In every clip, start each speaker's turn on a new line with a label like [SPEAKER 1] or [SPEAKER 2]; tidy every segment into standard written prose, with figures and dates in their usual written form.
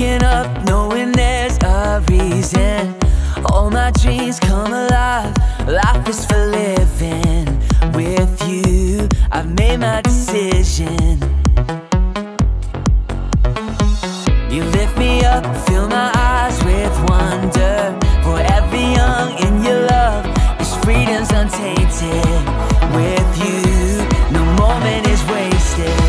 [SPEAKER 1] waking up knowing there's a reason. All my dreams come alive, life is for living. With you, I've made my decision. You lift me up, fill my eyes with wonder. Forever young in your love, this freedom's untainted. With you, no moment is wasted.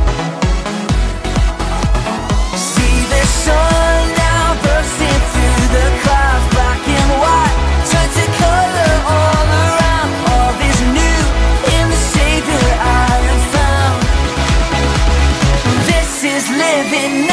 [SPEAKER 1] See the sun now bursting through the clouds. Black and white turn to color all around. All is new in the Savior I have found. This is living now.